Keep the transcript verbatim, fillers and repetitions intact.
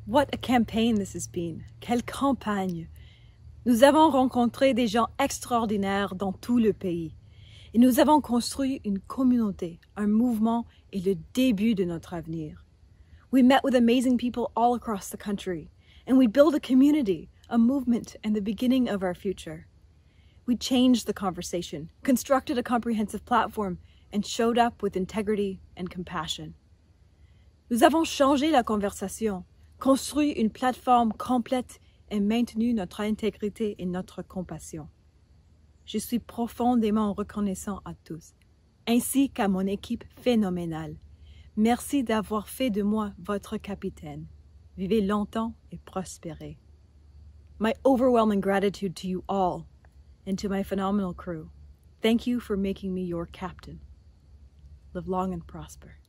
What a campaign this has been. Quelle campagne. Nous avons rencontré des gens extraordinaires dans tout le pays. Et nous avons construit une communauté, un mouvement et le début de notre avenir. We met with amazing people all across the country, and we built a community, a movement, and the beginning of our future. We changed the conversation, constructed a comprehensive platform, and showed up with integrity and compassion. Nous avons changé la conversation, construit une plateforme complète et maintenu notre intégrité et notre compassion. Je suis profondément reconnaissant à tous, ainsi qu'à mon équipe phénoménale. Merci d'avoir fait de moi votre capitaine. Vivez longtemps et prospérez. My overwhelming gratitude to you all and to my phenomenal crew. Thank you for making me your captain. Live long and prosper.